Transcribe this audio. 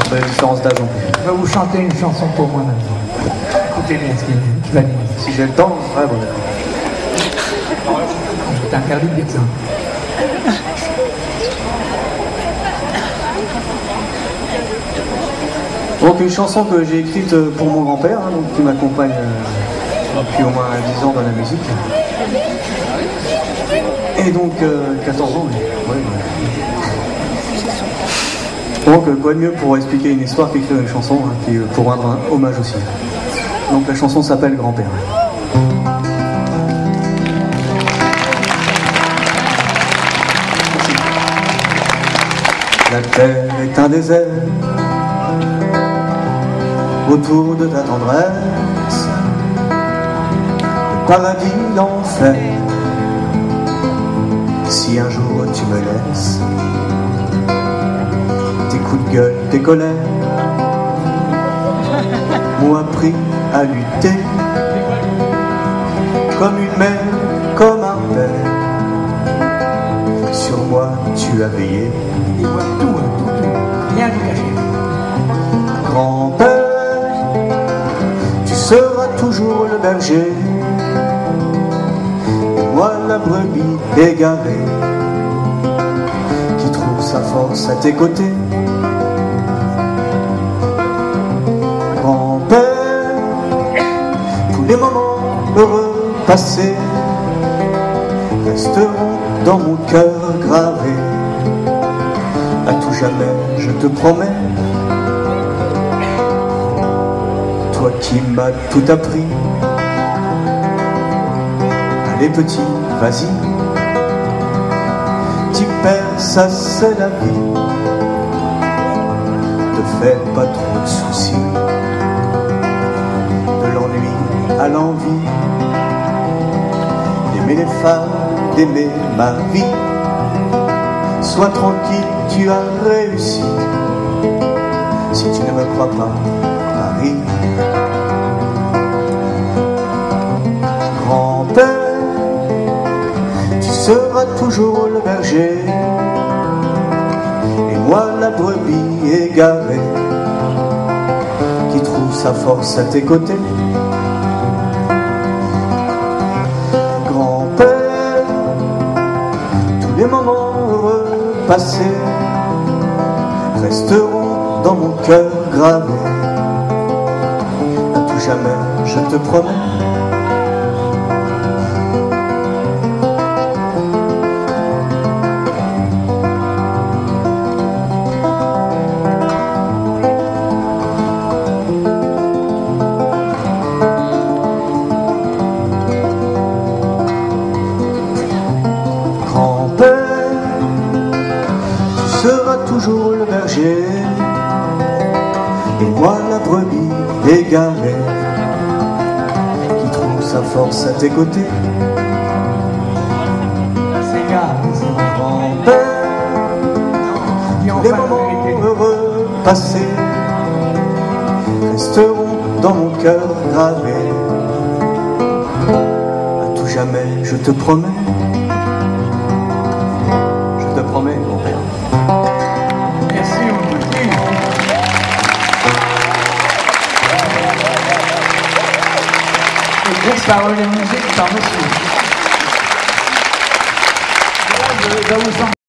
Entre les différences d'âge en plus. Je vais vous chanter une chanson pour moi maintenant. Écoutez bien ce qu'il va dire. Si j'ai le temps, ouais, bon. C'est interdit de dire ça. Donc une chanson que j'ai écrite pour mon grand-père, hein, donc, qui m'accompagne depuis au moins 10 ans dans la musique. Et donc 14 ans, oui. Ouais. Donc quoi de mieux pour expliquer une histoire qu'écrire une chanson, hein, puis pour rendre un hommage aussi. Donc la chanson s'appelle Grand-père. La terre est un désert autour de ta tendresse, le paradis, l'enfer. Si un jour tu me laisses, tes coups de gueule, tes colères m'ont appris à lutter comme une mère, comme un père. Sur moi tu as veillé. Il voit tout, rien de caché. Grand-père, tu seras toujours le berger, et moi la brebis égarée, qui trouve sa force à tes côtés. Grand-père, tous les moments heureux passés resteront dans mon cœur gravés. À tout jamais, je te promets. Toi qui m'as tout appris. Allez petit, vas-y. T'y perds, ça c'est la vie. Te fais pas trop de soucis. De l'ennui à l'envie. D'aimer les femmes, d'aimer ma vie. Sois tranquille, tu as réussi. Si tu ne me crois pas, Paris. Grand-père, tu seras toujours le berger, et moi la brebis égarée, qui trouve sa force à tes côtés. Grand-père, tous les moments heureux passés resteront dans mon cœur gravés. À tout jamais, je te promets. Grand-père, tu seras toujours le berger, et moi la brebis égarée, qui trouve sa force à tes côtés. Grand-père, les moments heureux passés resteront dans mon cœur gravés. À tout jamais, je te promets. Je te promets, grand-père. Merci, mon petit. Les grosses paroles et musique par monsieur. Là, je dois vous